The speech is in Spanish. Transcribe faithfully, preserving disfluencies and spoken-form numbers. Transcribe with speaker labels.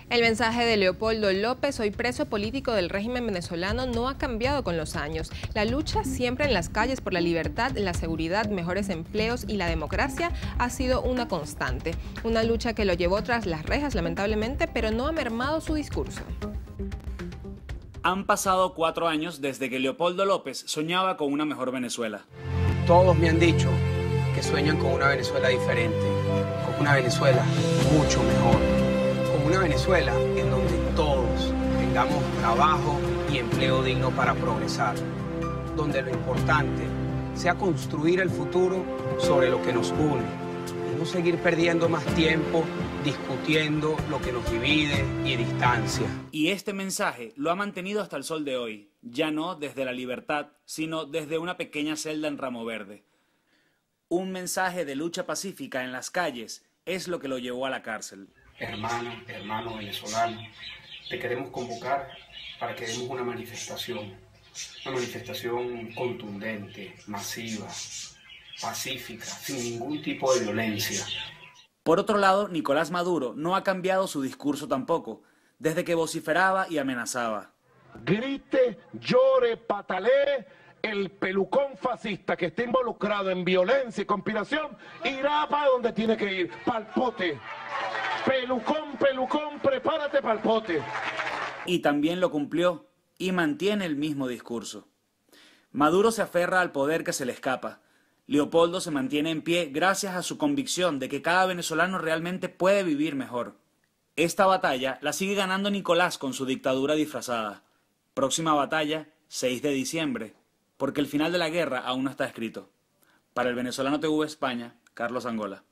Speaker 1: El mensaje de Leopoldo López, hoy preso político del régimen venezolano, no ha cambiado con los años. La lucha siempre en las calles por la libertad, la seguridad, mejores empleos y la democracia ha sido una constante. Una lucha que lo llevó tras las rejas, lamentablemente, pero no ha mermado su discurso.
Speaker 2: Han pasado cuatro años desde que Leopoldo López soñaba con una mejor Venezuela.
Speaker 3: Todos me han dicho que sueñan con una Venezuela diferente, con una Venezuela mucho mejor, con una Venezuela en donde todos tengamos trabajo y empleo digno para progresar, donde lo importante sea construir el futuro sobre lo que nos une y no seguir perdiendo más tiempo discutiendo lo que nos divide y distancia.
Speaker 2: Y este mensaje lo ha mantenido hasta el sol de hoy, ya no desde la libertad, sino desde una pequeña celda en Ramo Verde. Un mensaje de lucha pacífica en las calles es lo que lo llevó a la cárcel.
Speaker 4: Hermano, hermano venezolano, te queremos convocar para que demos una manifestación, una manifestación contundente, masiva, pacífica, sin ningún tipo de violencia.
Speaker 2: Por otro lado, Nicolás Maduro no ha cambiado su discurso tampoco, desde que vociferaba y amenazaba.
Speaker 5: Grite, llore, patalee, el pelucón fascista que esté involucrado en violencia y conspiración irá para donde tiene que ir, pa'l pote. Pelucón, pelucón, prepárate pa'l pote.
Speaker 2: Y también lo cumplió y mantiene el mismo discurso. Maduro se aferra al poder que se le escapa. Leopoldo se mantiene en pie gracias a su convicción de que cada venezolano realmente puede vivir mejor. Esta batalla la sigue ganando Nicolás con su dictadura disfrazada. Próxima batalla, seis de diciembre, porque el final de la guerra aún no está escrito. Para el Venezolano T V España, Carlos Angola.